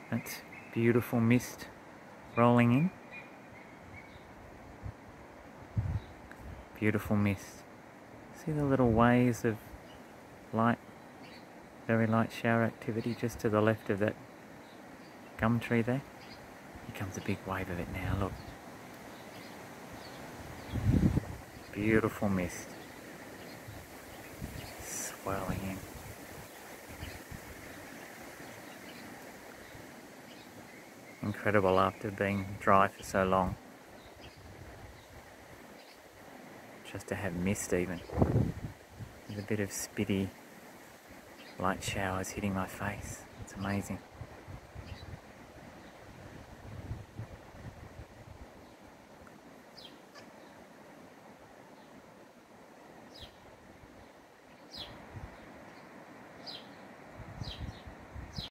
That's beautiful mist rolling in. Beautiful mist. See the little waves of light, very light shower activity just to the left of that gum tree there? Here comes a big wave of it now, look. Beautiful mist. Swirling in. Incredible after being dry for so long. Just to have mist even. With a bit of spitty light showers hitting my face. It's amazing.